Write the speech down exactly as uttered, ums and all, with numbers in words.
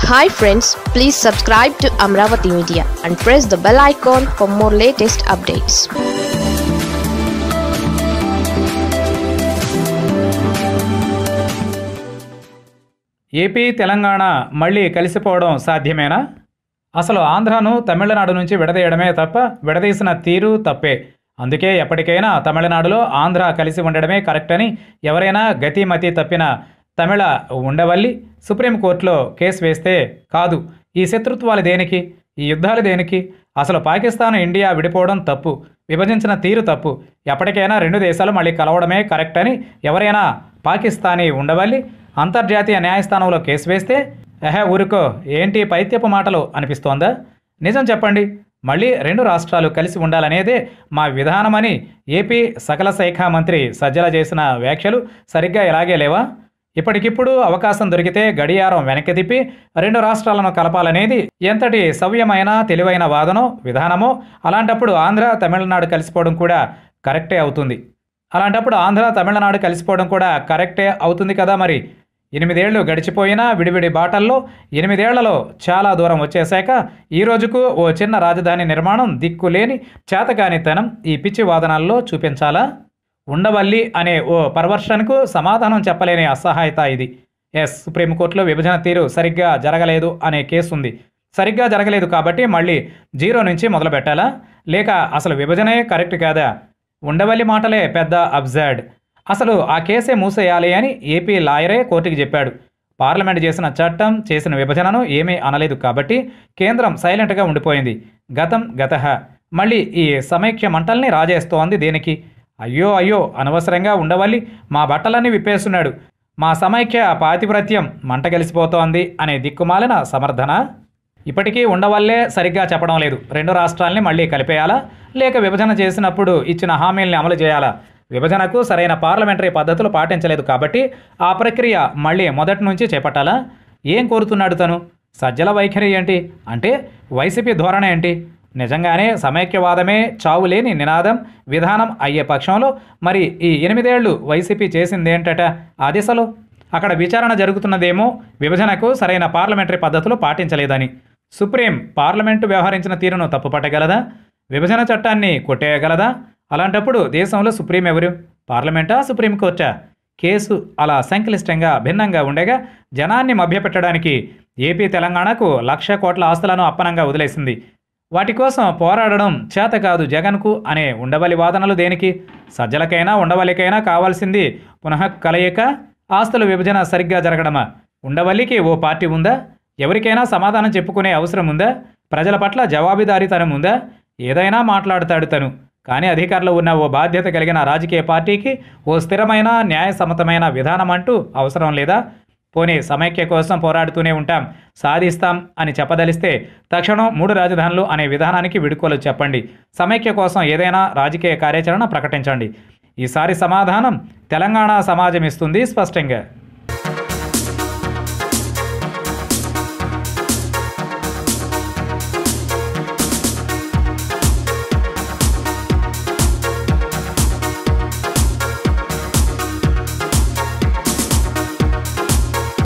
Hi friends, please subscribe to Amaravathi Media and press the bell icon for more latest updates. AP Telangana మళ్ళీ కలిసిపోవడం సాధ్యమేనా? అసలు ఆంధ్రాను తమిళనాడు నుంచి విడదీయడమే తప్ప విడదీసిన తీరు తప్పే. అందుకే ఎప్పటికైనా తమిళనాడులో ఆంధ్ర కలిసి ఉండడమే కరెక్ట్ అని ఎవరైనా గతిమతి తప్పిన తమిళ ఉండవల్లి సుప్రీంకోర్టులో కేసు వేస్తే కాదు, ఈ శత్రుత్వాలు దేనికి, ఈ యుద్ధాలు దేనికి, అసలు పాకిస్తాన్ ఇండియా విడిపోవడం తప్పు, విభజించిన తీరు తప్పు, ఎప్పటికైనా రెండు దేశాలు మళ్ళీ కలవడమే కరెక్ట్ అని ఎవరైనా పాకిస్తానీ ఉండవల్లి అంతర్జాతీయ న్యాయస్థానంలో కేసు వేస్తే ఎహే ఊరుకో, ఏంటి పైత్యపు మాటలు అనిపిస్తోందా? నిజం చెప్పండి, మళ్ళీ రెండు రాష్ట్రాలు కలిసి ఉండాలనేదే మా విధానమని ఏపీ సకల శాఖ మంత్రి సజ్జల చేసిన వ్యాఖ్యలు సరిగ్గా ఇలాగే లేవా? ఇప్పటికిప్పుడు అవకాశం దొరికితే గడియారం వెనక్కి తిప్పి రెండు రాష్ట్రాలను కలపాలనేది ఎంతటి సవ్యమైన తెలివైన వాదనో విధానమో. అలాంటప్పుడు ఆంధ్ర తమిళనాడు కలిసిపోవడం కూడా కరెక్టే అవుతుంది. అలాంటప్పుడు ఆంధ్ర తమిళనాడు కలిసిపోవడం కూడా కరెక్టే అవుతుంది కదా. మరి ఎనిమిదేళ్లు గడిచిపోయినా విడివిడి బాటల్లో ఎనిమిదేళ్లలో చాలా దూరం వచ్చేశాక ఈ రోజుకు ఓ చిన్న రాజధాని నిర్మాణం దిక్కులేని చేతకానితనం ఈ పిచ్చి వాదనాల్లో చూపించాలా? ఉండవల్లి అనే ఓ పర్వర్షన్కు సమాధానం చెప్పలేని అసహాయత ఇది. ఎస్, సుప్రీంకోర్టులో విభజన తీరు సరిగ్గా జరగలేదు అనే కేసు ఉంది. సరిగ్గా జరగలేదు కాబట్టి మళ్ళీ జీరో నుంచి మొదలు పెట్టాలా? లేక అసలు విభజనే కరెక్ట్ కాదా? ఉండవల్లి మాటలే పెద్ద అబ్జర్డ్. అసలు ఆ కేసే మూసేయాలి అని ఏపీ లాయరే కోర్టుకి చెప్పాడు. పార్లమెంట్ చేసిన చట్టం చేసిన విభజనను ఏమీ అనలేదు కాబట్టి కేంద్రం సైలెంట్గా ఉండిపోయింది. గతం గతః. మళ్ళీ ఈ సమైక్య మంటల్ని రాజేస్తోంది దేనికి? అయ్యో అయ్యో, అనవసరంగా ఉండవల్లి మా బట్టలన్నీ విప్పేస్తున్నాడు, మా సమైక్య పాతివ్రత్యం మంట కలిసిపోతోంది అనే దిక్కుమాలిన సమర్థన. ఇప్పటికీ ఉండవల్లే సరిగ్గా చెప్పడం లేదు. రెండు రాష్ట్రాల్ని మళ్ళీ కలిపేయాలా, లేక విభజన చేసినప్పుడు ఇచ్చిన హామీల్ని అమలు చేయాలా? విభజనకు సరైన పార్లమెంటరీ పద్ధతులు పాటించలేదు కాబట్టి ఆ ప్రక్రియ మళ్ళీ మొదటి నుంచి చేపట్టాలా? ఏం కోరుతున్నాడు తను? సజ్జల వైఖరి ఏంటి? అంటే వైసీపీ ధోరణి ఏంటి? నిజంగానే సమైక్యవాదమే చావులేని నినాదం విధానం అయ్యే పక్షంలో మరి ఈ ఎనిమిదేళ్లు వైసీపీ చేసిందేంటట ఆ దిశలో? అక్కడ విచారణ జరుగుతున్నదేమో విభజనకు సరైన పార్లమెంటరీ పద్ధతులు పాటించలేదని. సుప్రీం పార్లమెంటు వ్యవహరించిన తీరును తప్పుపట్టగలదా? విభజన చట్టాన్ని కొట్టేయగలదా? అలాంటప్పుడు దేశంలో సుప్రీం ఎవరు? పార్లమెంటా, సుప్రీంకోర్టా? కేసు అలా సంక్లిష్టంగా భిన్నంగా ఉండగా జనాన్ని మభ్యపెట్టడానికి ఏపీ తెలంగాణకు లక్ష కోట్ల ఆస్తులను అప్పనంగా వదిలేసింది. వాటి కోసం పోరాడడం చేత కాదు జగన్కు అనే ఉండవల్లి వాదనలు దేనికి? సజ్జలకైనా ఉండవల్లికైనా కావాల్సింది పునః కలయిక, ఆస్తుల విభజన సరిగ్గా జరగడమా? ఉండవల్లికి ఓ పార్టీ ఉందా? ఎవరికైనా సమాధానం చెప్పుకునే అవసరం ఉందా? ప్రజల పట్ల జవాబుదారీతనం ఉందా? ఏదైనా మాట్లాడతాడు తను, కానీ అధికారంలో ఉన్న ఓ బాధ్యత కలిగిన రాజకీయ పార్టీకి ఓ స్థిరమైన న్యాయసమ్మతమైన విధానం అంటూ అవసరం లేదా? పోనీ సమైక్య కోసం పోరాడుతూనే ఉంటాం, సాధిస్తాం అని చెప్పదలిస్తే తక్షణం మూడు రాజధానులు అనే విధానానికి విడుకోలు చెప్పండి. సమైక్య కోసం ఏదైనా రాజకీయ కార్యాచరణ ప్రకటించండి. ఈసారి సమాధానం తెలంగాణ సమాజం ఇస్తుంది స్పష్టంగా.